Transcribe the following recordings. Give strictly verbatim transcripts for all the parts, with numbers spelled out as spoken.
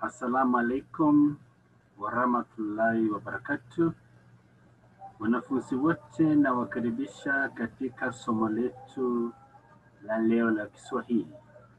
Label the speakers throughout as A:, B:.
A: Assalamu alaikum warahmatullahi wabarakatuh. Wanafunzi wote na wakaribisha katika somo letu la leo la Kiswahili.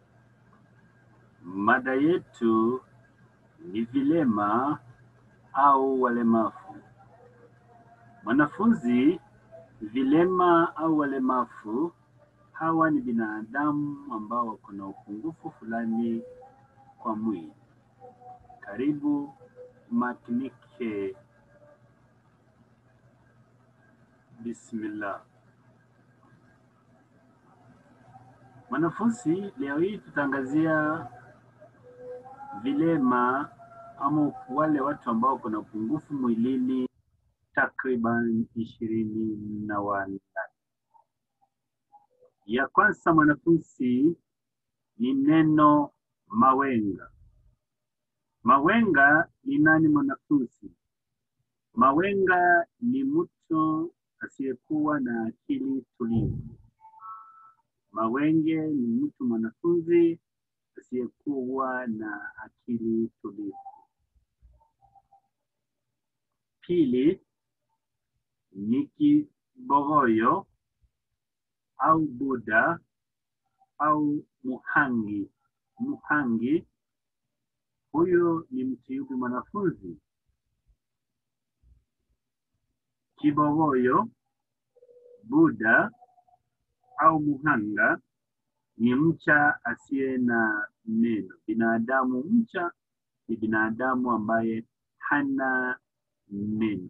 A: Mada yetu ni vilema au walemavu. Wanafunzi, vilema au walemavu hawa ni binadamu ambao wako na upungufu fulani kwa mwili. Karibu makinike. Bismillah. Wanafunzi, leo hii tutaangazia vilema ama wale watu ambao kuna upungufu mwilini takriban ishirini na wanne. Ya kwanza mwanafunzi ni neno mawenga. Mawenga ni nani mwanafunzi? Mawenga ni mtu asiyekuwa na akili tulivu. Mawenge ni mtu mwanafunzi asiyekuwa na akili tulivu. Pili ni kibogoyo au buda au muhangi. Muhangi, huyo ni mtu yupi mwanafunzi? Kibogoyo, buda au muhanga ni mcha asiye na meno. Binadamu mcha ni binadamu ambaye hana meno.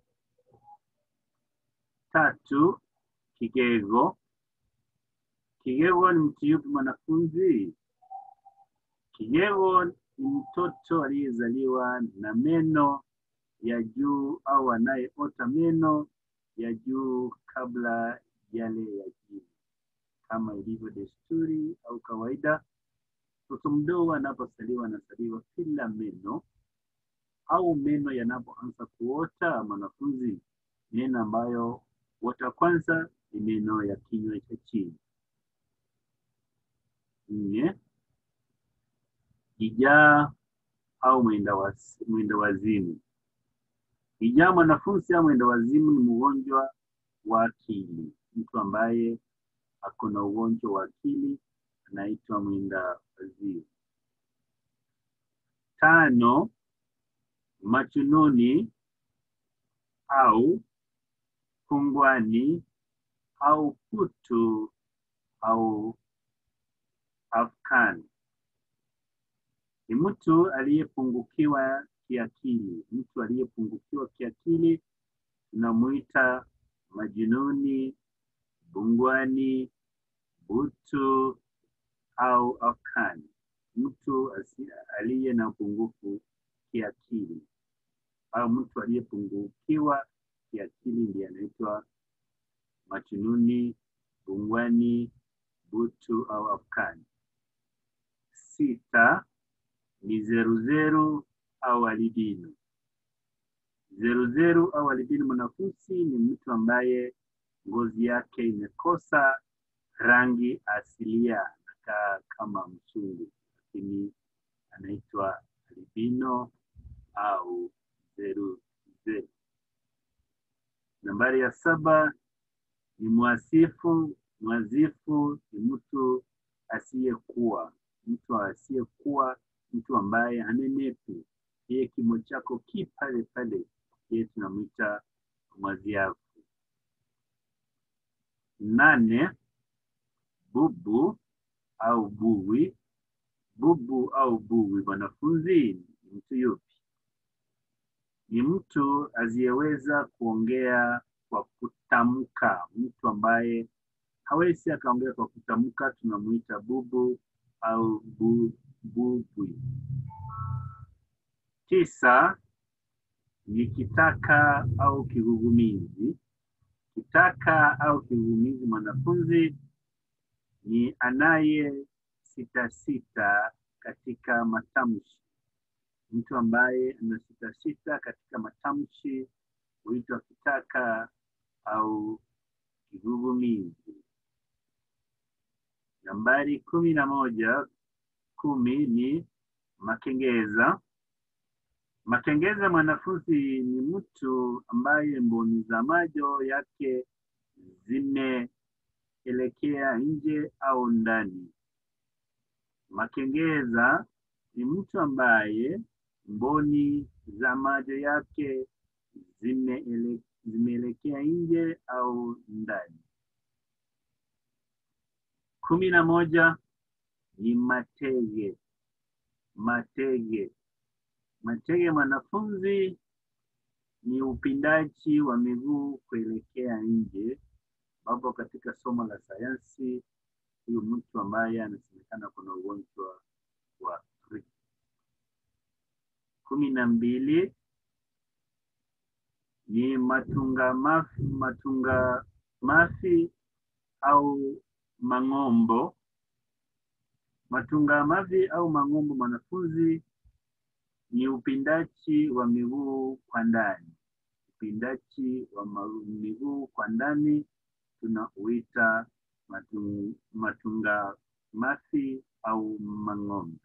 A: Tatu, kigego. Kigego ni mtu yupi mwanafunzi? Kigego ni mtoto aliyezaliwa na meno ya juu au anayeota meno ya juu kabla yale ya chini. Kama ilivyo desturi au kawaida, mtoto mdogo anapozaliwa anazaliwa bila meno, au meno yanapoanza kuota mwanafunzi, meno ambayo huota kwanza ni meno ya kinywa cha chini. Nne, kijaa au mwenda wazimu. Kijaa mwanafunzi au mwenda wazimu ni mgonjwa wa akili. Mtu ambaye ako na ugonjwa wa akili anaitwa mwenda wazimu. Tano, machununi au kungwani au putu au afkani. Ni mtu aliyepungukiwa kiakili. Mtu aliyepungukiwa kiakili tunamuita majununi, bungwani, butu au afkani. Mtu aliye na upungufu kiakili au mtu aliyepungukiwa kiakili ndiye anaitwa majununi, bungwani, butu au afkani. Sita ni zeruzeru au albino. Zeruzeru au albino mwanafunzi ni mtu ambaye ngozi yake imekosa rangi asilia, anakaa kama mchungu, lakini anaitwa albino au zeruzeru. Nambari ya saba ni mwasifu. Mwazifu ni mtu asiyekuwa. Mtu asiyekuwa, mtu ambaye hanenepi. Yeye kimo chako ki pale pale, yeye tunamuita mwaziafu. Nane, bubu au buwi. Bubu au buwi wanafunzi ni mtu yupi? Ni mtu asiyeweza kuongea kwa kutamka. Mtu ambaye hawezi akaongea kwa kutamka tunamuita bubu au bu, bubwi. Tisa ni kitaka au kigugumizi. Kitaka au kigugumizi mwanafunzi ni anaye sita sita katika matamshi. Mtu ambaye ana sita sita katika matamshi huitwa kitaka au kigugumizi. Nambari kumi na moja, kumi ni Makengeza. Makengeza mwanafunzi ni mtu ambaye mboni za macho yake zimeelekea nje au ndani. Makengeza ni mtu ambaye mboni za macho yake zimeele, zimeelekea nje au ndani. Kumi na moja ni matege. Matege. Matege mwanafunzi ni upindaji wa miguu kuelekea nje, ambapo katika somo la sayansi huyu mtu ambaye anasemekana kuna ugonjwa wa Afrika. Kumi na mbili ni matunga mafi, matunga mafi au mang'ombo. Matunga mafi au mang'ombo mwanafunzi ni upindaji wa miguu kwa ndani. Upindaji wa miguu kwa ndani tunauita matung, matunga mafi au mang'ombe.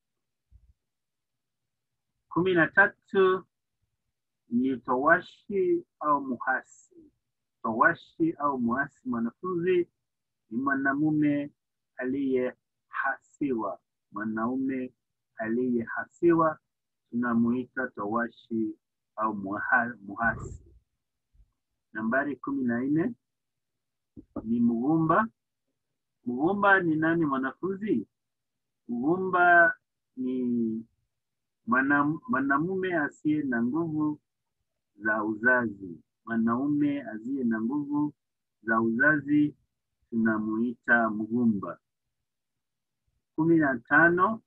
A: Kumi na tatu ni towashi au muhasi. Towashi au muhasi mwanafunzi ni mwanamume aliyehasiwa. Mwanaume aliyehasiwa tunamuita towashi au muhasi. Nambari kumi na nne ni mgumba. Mgumba ni nani mwanafunzi? Mgumba ni mwanamume asiye na nguvu za uzazi. Mwanaume asiye na nguvu za uzazi tunamuita mgumba. Kumi na tano.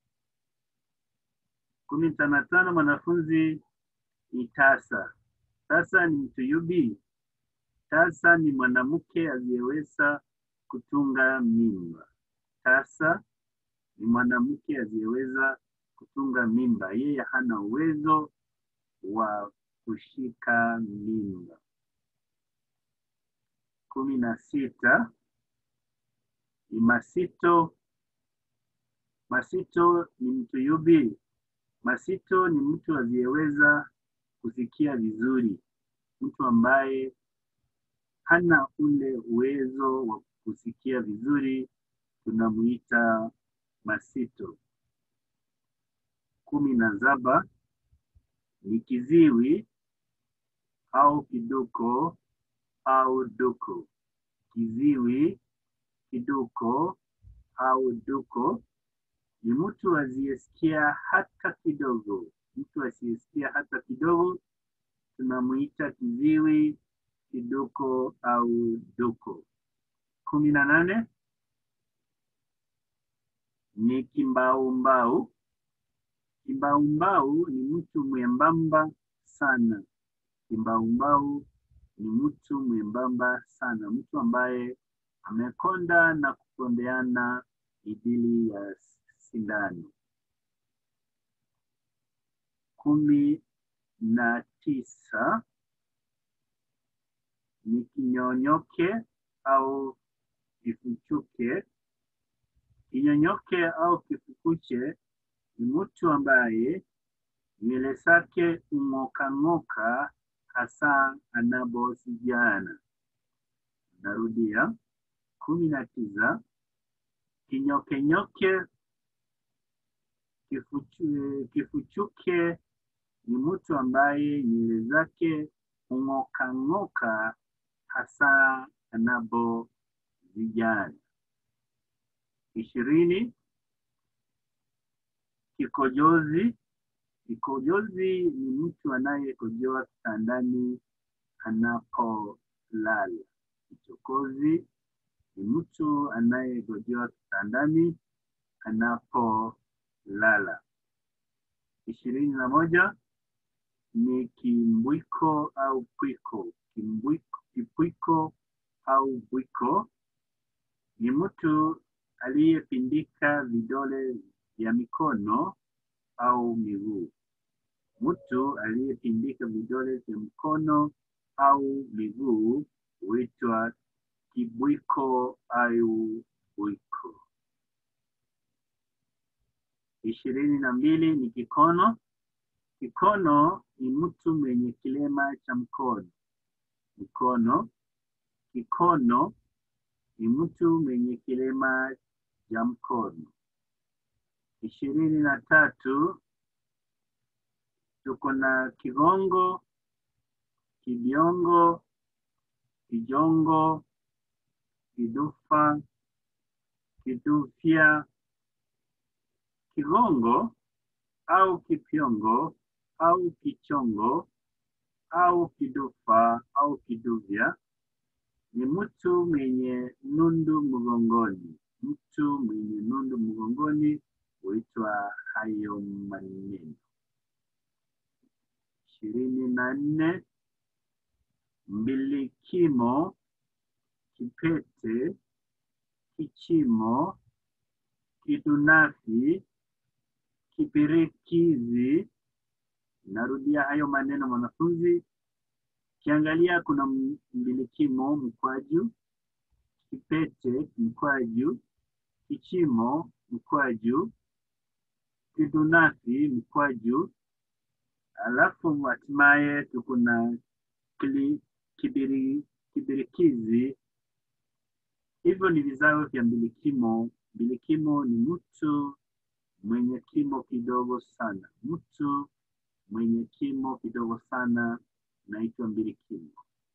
A: Kumi na tano mwanafunzi ni tasa. Tasa ni mtu yupi? Tasa ni mwanamke asiyeweza kutunga mimba. Tasa ni mwanamke asiyeweza kutunga mimba. Yeye hana uwezo wa kushika mimba. Kumi na sita ni masito. Masito ni mtu yupi? Masito ni mtu asiyeweza kusikia vizuri. Mtu ambaye hana ule uwezo wa kusikia vizuri tunamuita masito. Kumi na saba ni kiziwi au kiduko au duko. Kiziwi, kiduko au duko ni mtu asiyesikia hata kidogo. Mtu asiyesikia hata kidogo tunamuita kiziwi, kiduko au duko. Kumi na nane ni kimbaumbau. Kimbaumbau ni mtu mwembamba sana. Kimbaumbau ni mtu mwembamba sana. Mtu ambaye amekonda na kukondeana idili ya sindano. Kumi na tisa ni kinyonyoke au kifuchuke. Kinyonyoke au kifukuche ni mtu ambaye nywele zake hung'oka hasa anaposijana. Narudia. Kumi na tisa. Kinyoke nyoke, kifuchu, kifuchuke ni mtu ambaye nywele zake hung'oka ng'oka hasa anaposijana. Ishirini. Kikojozi. Kikojozi ni mtu anayekojoa kitandani anapolala. Kichokozi ni mtu anayekojoa kitandani anapolala. Ishirini na moja ni kimbwiko au pwiko. Kimbwiko, kipwiko au bwiko ni mtu aliyepindika vidole vya mikono au miguu. Mtu aliyepindika vidole vya mkono au miguu huitwa kibwiko au bwiko. Ishirini na mbili ni kikono. Kikono ni mtu mwenye kilema cha mkono. Mkono. Kikono ni mtu mwenye kilema cha mkono. Ishirini na tatu tuko na kigongo, kibiongo, kijongo, kidufa, kidufia. Kigongo au kipiongo au kichongo au kidufa au kiduvia ni mtu mwenye nundu mgongoni. Mtu mwenye nundu mgongoni huitwa hayo maneno. Ishirini na nne mbilikimo, kipete, kichimo, kidunafi, kipirikizi. Narudia hayo maneno mwanafunzi. Kiangalia kuna mbilikimo mkwaju, kipete mkwaju, kichimo mkwaju, kidunafi mkwaju. Alafu hatimaye tuko na kibiri, kibirikizi. Hivyo ni vizao vya mbilikimo. Mbilikimo ni mtu mwenye kimo kidogo sana. Mtu mwenye kimo kidogo sana naitwa mbilikimo.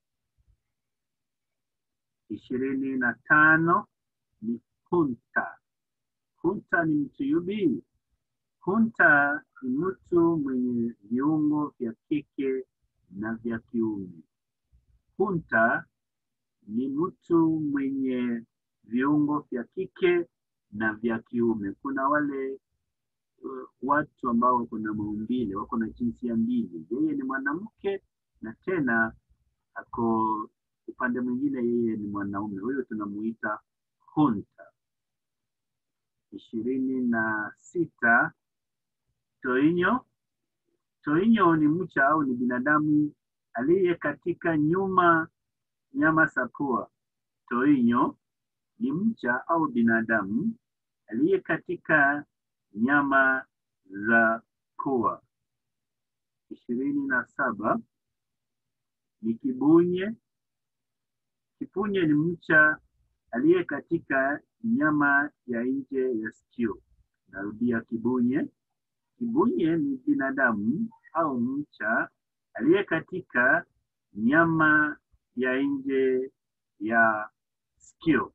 A: Ishirini na tano ni hunta. Hunta ni mtu yupi? Hunta ni mtu mwenye viungo vya kike na vya kiume. Hunta ni mtu mwenye viungo vya kike na vya kiume. Kuna wale uh, watu ambao wako na maumbile, wako na jinsia mbili. Yeye ni mwanamke na tena ako upande mwingine yeye ni mwanaume. Huyo tunamuita hunta. Ishirini na sita toinyo. Toinyo ni mcha au ni binadamu aliye katika nyuma nyama za pua. Toinyo ni mcha au binadamu aliye katika nyama za pua. Ishirini na saba ni kibunye. Kibunye ni mcha aliye katika nyama ya nje ya sikio. Narudia kibunye. Kibunye ni binadamu au mcha aliye katika nyama ya nje ya sikio.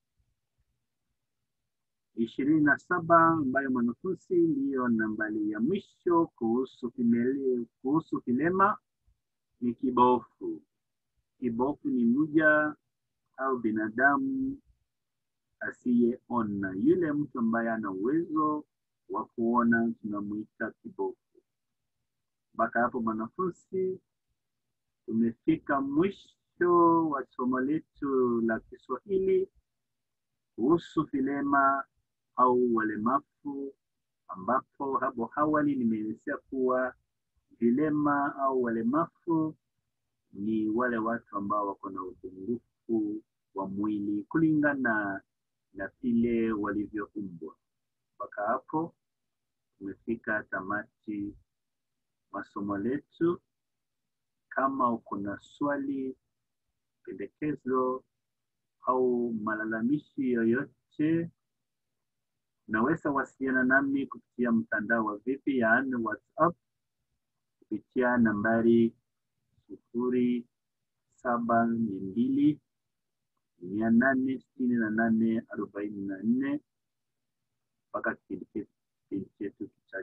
A: Ishirini na saba ambayo mwanafunzi ndiyo nambari ya mwisho kuhusu kimele, kuhusu kilema ni kibofu. Kibofu ni mja au binadamu asiyeona. Yule mtu ambaye ana uwezo wa kuona tunamuita kibofu. Mpaka hapo mwanafunzi tumefika mwisho wa somo letu la Kiswahili kuhusu vilema au walemavu, ambapo hapo awali nimeelezea kuwa vilema au walemavu ni wale watu ambao wako na upungufu wa mwili kulingana na vile walivyoumbwa. Mpaka hapo tumefika tamati masomo letu. Kama uko na swali, pendekezo au malalamishi yoyote, unaweza wasiliana nami kupitia mtandao wa vipi, yaani WhatsApp, kupitia nambari sufuri saba mbili mia nane sitini na nane arobaini na nne mpaka kipindi chetu.